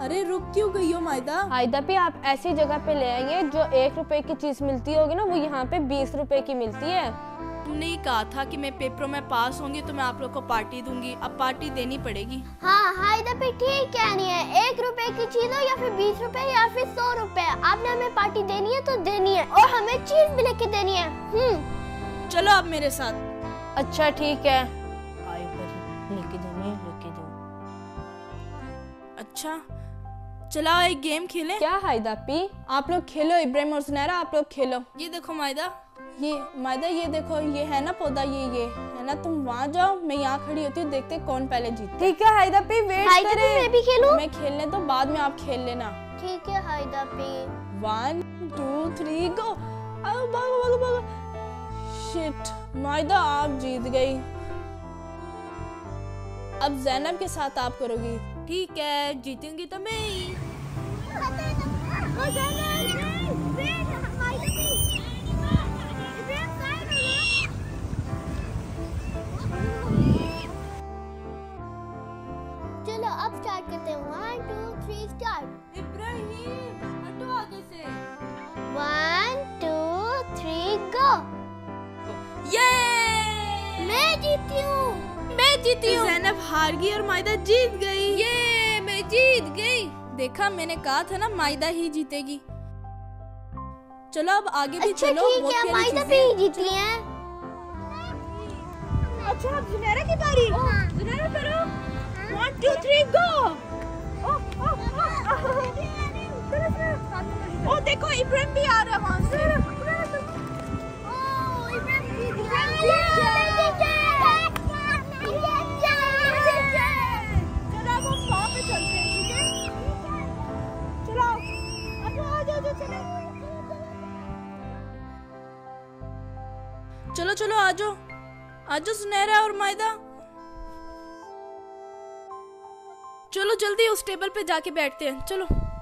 अरे रुक क्यों गई हो मायदा? हायदा भी आप ऐसी जगह पे ले आएंगे जो 1 रुपए की चीज मिलती होगी ना, वो यहाँ पे 20 रुपए की मिलती है। तुमने ही कहा था कि मैं पेपरों में पास होंगी तो मैं आप लोग को पार्टी दूंगी, अब पार्टी देनी पड़ेगी। हाँ हायदा भी ठीक कहनी है, 1 रुपए की चीज हो या फिर 20 रुपए या फिर 100 रुपए, आपने हमें पार्टी देनी है तो देनी है, और हमें चीज भी लेके देनी है। चलो अब मेरे साथ। अच्छा ठीक है, लेके जाओ। अच्छा चला एक गेम खेलें। क्या हायदा पी? आप लोग खेलो, इब्राहिम और सुनैरा आप लोग खेलो। ये देखो मायदा, ये देखो, ये है ना पौधा, ये है ना, तुम वहाँ जाओ, मैं यहाँ खड़ी होती हूँ, देखते कौन पहले जीते। ठीक है हायदा पी, वेट करें। मैं भी खेलूं? मैं खेलने तो बाद में आप खेल लेना। ठीक है हायदा पी। 1 2 3 गो। भागो। शिट मायदा आप जीत गई। अब ज़ैनब के साथ आप करोगी। ठीक है, जीतूंगी तो मैं ही। चलो अब स्टार्ट करते हैं। 1 2 3 स्टार्ट। इब्राहिम हटो आगे से। 1 2 3 गो। ये मैं जीती हूँ। ज़ैनब हार गई और मायदा जीत गई। ये मैं जीत गई। देखा, मैंने कहा था ना मायदा ही जीतेगी। चलो अब आगे भी अच्छा, चलो। ठीक है, मायदा भी जीती है। अच्छा अब जुनैरा की बारी। जुनैरा करो। 1 2 3 गो। ओ देखो इब्राहिम भी आ रहा है वहाँ से। चलो आ जाओ सुनहरा और मायदा। चलो जल्दी उस टेबल पे जाके बैठते हैं। चलो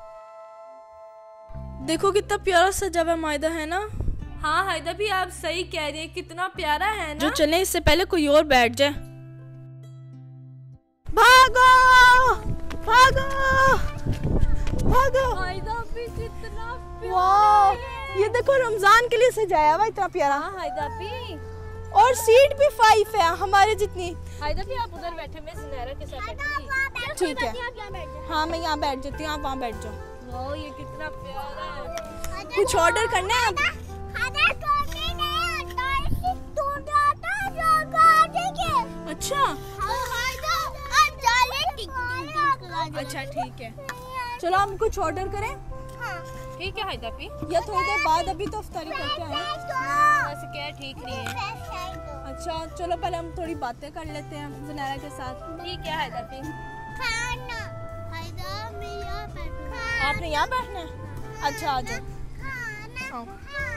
देखो कितना प्यारा सजा हुआ मायदा, है ना? हाँ हायदा भी आप सही कह रही है, कितना प्यारा है ना। जो चले इससे पहले कोई और बैठ जाए। भागो हायदा भी कितना वाह, ये देखो रमजान के लिए सजाया हुआ इतना प्यारा। हाँ हायदा भी, और सीट भी 5 है हमारे जितनी। हायदा भी आप उधर बैठे, मैं सुनहरा के साथ बैठूंगी। ठीक है, हाँ मैं यहाँ बैठ जाती हूँ, आप वहाँ बैठ जाओ। वाह ये कितना प्यारा है। कुछ ऑर्डर करना है अब? अच्छा ठीक है, चलो हम कुछ ऑर्डर करें। ठीक है हायदा भी, या थोड़ी देर बाद, अभी तो इफ्तारी करके आए। वैसे क्या ठीक नहीं है। अच्छा चलो पहले हम थोड़ी बातें कर लेते हैं ज़ुनैरा के साथ। ठीक है हायदा भी। आपने यहाँ बैठना है? अच्छा आ जाओ।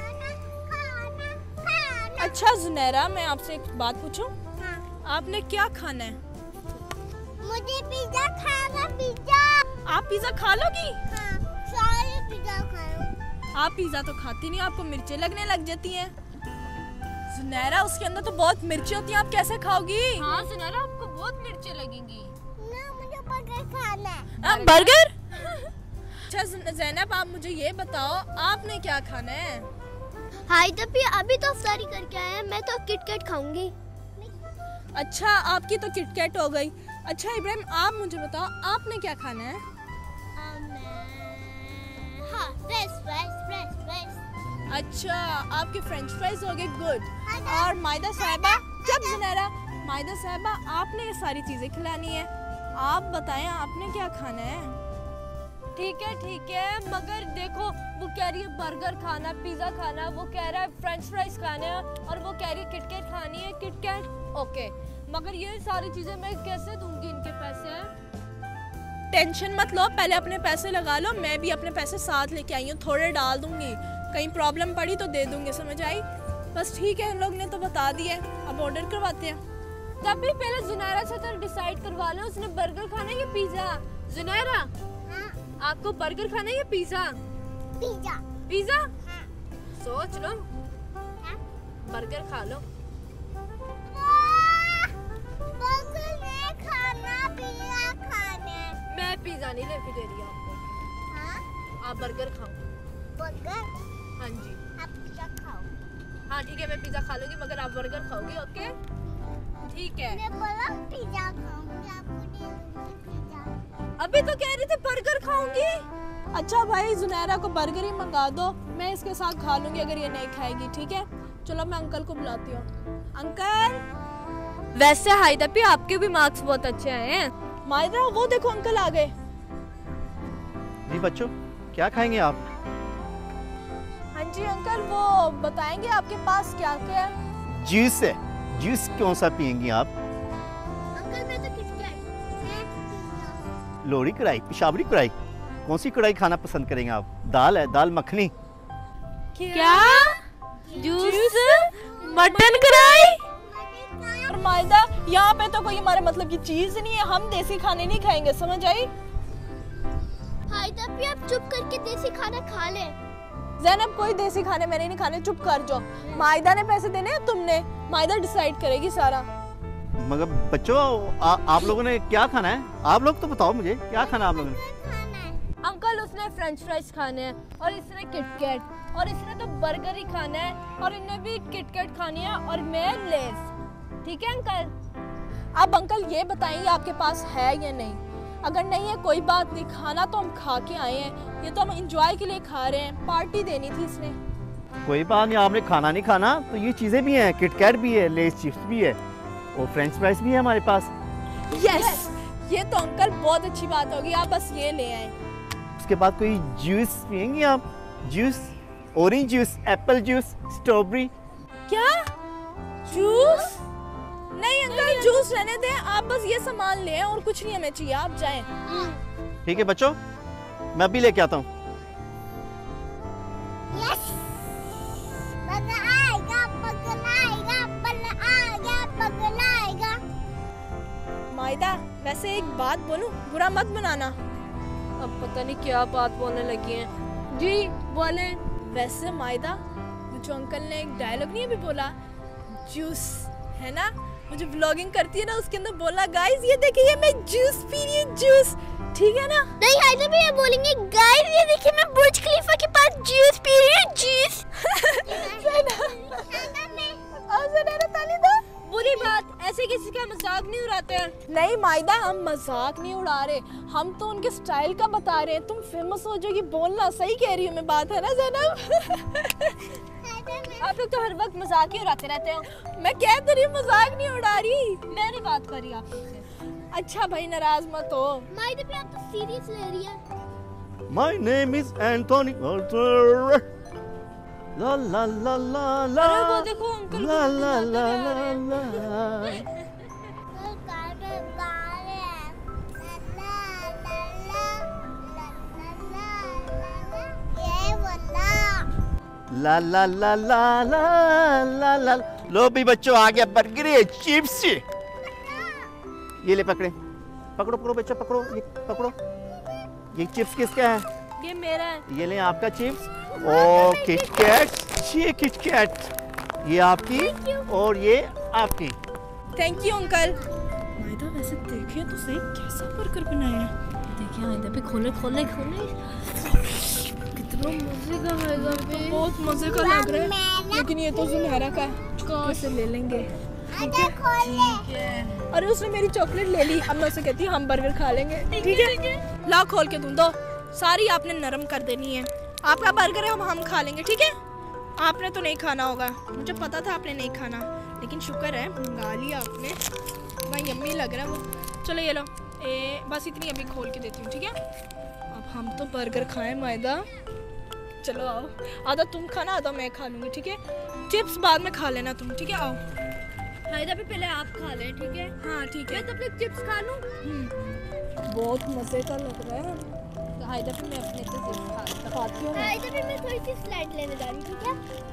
अच्छा ज़ुनैरा, मैं आपसे एक बात पूछूं? आपने क्या खाना है? मुझे पिज्जा खाना। पिज्जा। आप पिज्जा खा लोगी? हाँ, सारे पिज्जा खाओ। आप पिज्जा तो खाती नहीं, आपको मिर्चें लगने लग जाती हैं। ज़ुनैरा उसके अंदर तो बहुत मिर्चें होती हैं, आप कैसे खाओगी? हाँ सुनहरा, आपको बहुत मिर्चें लगेंगी। ना मुझे बर्गर खाना है। बर्गर? अच्छा ज़ैनब आप मुझे ये बताओ, आपने क्या खाना है? हायदा भी अभी तो इफ्तारी करके आए हैं, मैं तो किटकैट खाऊंगी। अच्छा आपकी तो किटकैट हो गई। अच्छा इब्राहिम आप मुझे बताओ, आपने क्या खाना है? हाँ, फ्रेंच। अच्छा आपके फ्रेंच फ्राइज हो गए, गुड। और मायदा साहिबा, जब ज़ुनैरा, मायदा साहिबा आपने ये सारी चीज़ें खिलानी है, आप बताएं आपने क्या खाना है? ठीक है, मगर देखो वो कह रही है बर्गर खाना, पिज्जा खाना, वो कह रहा है फ्रेंच फ्राइज खाना है, और वो कह रही है किटकैट खानी है। किटकैट ओके, मगर ये सारी चीजें मैं कैसे दूंगी? इनके पैसे। टेंशन मत लो, पहले अपने पैसे लगा लो, मैं भी अपने पैसे साथ लेके आई हूँ, थोड़े डाल दूंगी, कहीं प्रॉब्लम पड़ी तो दे दूंगी, समझ आई? बस ठीक है, इन लोग ने तो बता दिया, अब ऑर्डर करवाते हैं। तब भी पहले ज़ुनैरा से तो डिसाइड करवा लो, उसने बर्गर खाना है या पिज्जा। ज़ुनैरा आपको बर्गर खाना है या पिज्जा? पिज्जा। सोच लो, बर्गर खा लो। बर्गर नहीं खाना, पिज्जा खाना है। मैं पिज्जा पिज्जा नहीं लेके दे रही आपको। हाँ आप बर्गर खाओ। बर्गर हाँ जी आप पिज्जा खाओ। हाँ ठीक है, मैं पिज्जा खा लूंगी मगर आप बर्गर खाओगे। ओके ठीक है। मैं बोला पिज्जा खाऊंगी, आपको दे दूंगी पिज्जा। अभी तो कह रही थी बर्गर खाऊंगी। अच्छा भाई जुनैरा को बर्गर ही मंगा दो, मैं इसके साथ खा लूंगी अगर ये नहीं खाएगी, ठीक है। चलो मैं अंकल को बुलाती हूँ। अंकल। वैसे हाइदा पे आपके भी मार्क्स बहुत अच्छे आए हैं। मायदा वो देखो अंकल आ गए। जी बच्चों, क्या खाएंगे आप? हाँ जी अंकल, वो बताएंगे आपके पास क्या क्या है। जूस है। जूस कौन सा पियेंगी आप? अंकल मैं तो किटकैट। लोहड़ी कढ़ाई, पिशावरी कढ़ाई? कौन सी कढ़ाई खाना पसंद करेंगे आप? दाल है, दाल मखनी? क्या? जूस? मटन कढ़ाई? और मायदा यहाँ पे तो कोई हमारे मतलब की चीज नहीं है, हम देसी खाने नहीं खाएंगे, समझ आई? हाइदा भी आप चुप करके देसी खाना खा ले। ज़ैनब कोई देसी खाने मैंने नहीं खाने, चुप कर जाओ। मायदा ने पैसे देने हैं, तुमने? मायदा डिसाइड करेगी सारा। मगर बच्चों आप लोगों ने क्या खाना है? आप लोग तो बताओ मुझे, क्या खाना है आप लोगों ने? अंकल उसने फ्रेंच फ्राइज खाने हैं और इसने किटकैट और इसने तो बर्गर ही खाना है और इन्हें भी किटकैट खानी है और मैं लेस। ठीक है अंकल? अब अंकल ये बताएंगे आपके पास है या नहीं। अगर नहीं है कोई बात नहीं, खाना तो हम खा के आए हैं, ये तो हम एंजॉय के लिए खा रहे हैं, पार्टी देनी थी इसने। कोई बात नहीं, आपने खाना नहीं खाना तो ये चीजें भी हैं, किटकैट भी है, लेस चिप्स भी है और फ्रेंच फ्राइज भी है हमारे पास। यस, ये तो अंकल बहुत अच्छी बात होगी, आप बस ये ले आए। उसके बाद कोई जूस पियेंगी आप? Juice, orange juice, apple juice, strawberry? क्या? जूस? नहीं अंकल, जूस रहने दें, आप बस ये सामान ले आए और कुछ नहीं हमें चाहिए, आप जाएं। ठीक है बच्चों, मैं अभी लेके आता हूँ। यस बर्गर आएगा, बर्गर आएगा, बर्गर आएगा, बर्गर आएगा। मायदा वैसे एक बात बोलूं, बुरा मत बनाना। अब पता नहीं क्या बात बोलने लगी हैं। जी बोले। वैसे मायदा, वो जो अंकल ने एक डायलॉग नहीं अभी बोला, जूस है ना, मुझे व्लॉगिंग करती है ना, उसके अंदर बोला गाइस ये देखिए मैं जूस पी रही हूँ, जूस, ठीक है ना? नहीं हाइदा भी ये बोलेंगे गाइस ये देखिए मैं बुर्ज खलीफा के पास जूस पी रही हूँ, जूस। बुरी बात, ऐसे किसी का मजाक नहीं उड़ाते हैं। नहीं मायदा, हम मजाक नहीं उड़ा रहे, हम तो उनके स्टाइल का बता रहे हैं। तुम फेमस हो जाओगी, बोलना सही कह रही हूँ मैं, बात है ना ज़ैनब? आप लोग तो हर वक्त मजाक ही उड़ाते रहते हो। मैं कह तो रही हूँ, मजाक नहीं उड़ा रही। मैं नहीं बात कर रही आपसे। अच्छा भाई नाराज मत हो। माइदा भी आप तो सीरियस ले रही है। My name is Anthony Arthur. La la la la la. अरे वो देखो uncle La la la la la. La la la la la la la. लो भी बच्चों, आ गया बर्गर, ये चिप्स। ये ले पकड़े, पकड़ो पकड़ो बच्चों, पकड़ो, ये पकड़ो। ये चिप्स किसका है? ये मेरा है। ये ले आपका चिप्स। ओ किटकैट, ये किटकैट, ये आपकी और ये आपकी। Thank you uncle. मायदा वैसे देखिए तो सही, कैसा बर्गर बनाया है। देखिए हाइदा पे खोले खोले खोले, कितना मजे का हाइदा पे। बहुत मजे का लग रहा है, लेकिन ये तो जुनैरा का है, कैसे ले लेंगे? अरे उसने मेरी चॉकलेट ले ली, अब मैं उसे कहती हूँ हम बर्गर खा लेंगे, ठीक है? ला खोल के दूं दो, सारी आपने नरम कर देनी है। आपका बर्गर है, हम खा लेंगे, ठीक है? आपने तो नहीं खाना होगा, मुझे पता था आपने नहीं खाना, लेकिन शुक्र है मंगा लिया आपने, भाई यम्मी लग रहा है वो। चलो ये लो, बस इतनी अभी खोल के देती हूँ, ठीक है? अब हम तो बर्गर खाएं मायदा, चलो आओ, आधा तुम खाना आधा मैं खा लूँगी, ठीक है? चिप्स बाद में खा लेना तुम, ठीक है? आओ। हाइदा पे पहले आप खा लें, ठीक है? हाँ ठीक है। मैं तब तक चिप्स खा लूं। बहुत मजे का लग रहा है। तो हाइदा पे मैं अपने से चिप्स खाती हूँ मैं। हाइदा भी मैं थोड़ी सी स्लाइड लेने जा रही हूँ, ठीक है?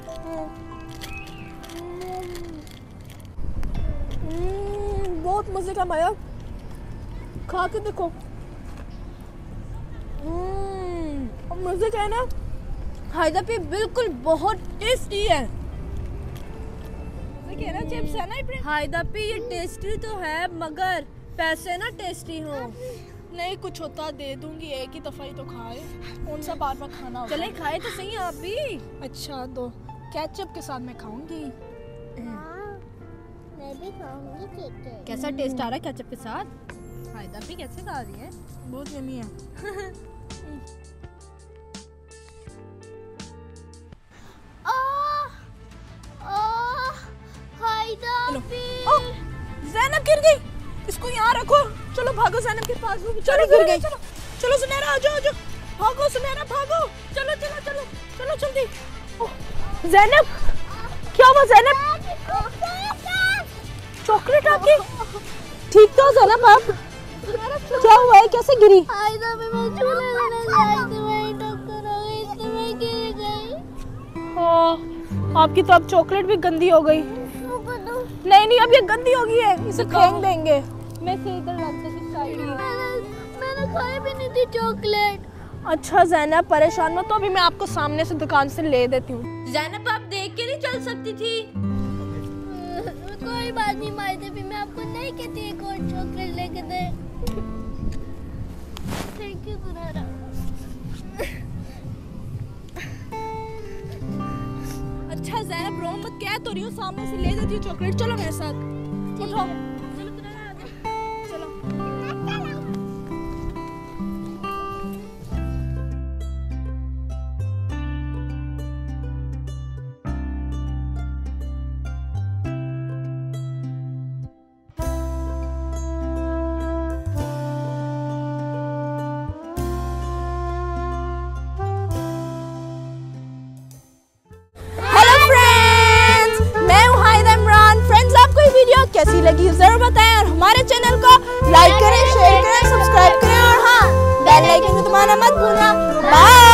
बहुत मजे का माया, खा के देखो। मजे का है ना? हाइदा पे बिल्कुल बहुत टेस्टी है। ना चिप्स है ना इब्राहिम? हाइदा पे ये टेस्टी तो है मगर पैसे ना टेस्टी हो। नहीं कुछ होता दे दूंगी, एक ही दफा ही तो खाए, कौन सा बार बार खाना होता चले है? खाए तो सही आप भी। अच्छा दो, केचप के साथ मैं खाऊंगी। मैं भी खाऊंगी चिकन। कैसा टेस्ट आ रहा है केचप के साथ? हायदा भी कैसे खा रही है? बहुत यम्मी है। ओह, ज़ैनब गिर गई, इसको यहाँ रखो। चलो भागो ज़ैनब के पास, वो बेचारी गिर गई। चलो सुनहरा आ जाओ, भागो सुनहरा भागो, चलो चलो चलो चलो जल्दी। ओह, ज़ैनब क्या हुआ ज़ैनब? चॉकलेट आपकी ठीक तो ज़ैनब आप? क्या हुआ है, कैसे गिरी? हायदा भी मैं झूले में गई थी, वही टक्कर हो गई इसलिए मैं गिर गई। हाँ, आपकी तो अब चॉकलेट भी गंदी हो गई। नहीं नहीं अब ये गंदी हो गई है, इसे फेंक देंगे। मैं से इधर रास्ते की साइड ही। मैंने खाई भी नहीं थी चॉकलेट। अच्छा ज़ैनब परेशान मत, तो अभी मैं आपको सामने से दुकान से ले देती हूँ। ज़ैनब आप देख के नहीं चल सकती थी? कोई बात नहीं मायदे भी, मैं आपको नहीं कहती एक और चॉकलेट लेके दे। थैंक यू सुनहरा। अच्छा ज़ैनब रो मत, कह तो रही हूँ सामने से ले देती हूँ चॉकलेट। चलो मेरे साथ, उठो चलो सुनहरा आ जाओ। चलो। कैसी लगी जरूर बताएं और हमारे चैनल को लाइक करें, शेयर करें, सब्सक्राइब करें और हाँ बेल आइकन को दबाना मत भूलना। बाय।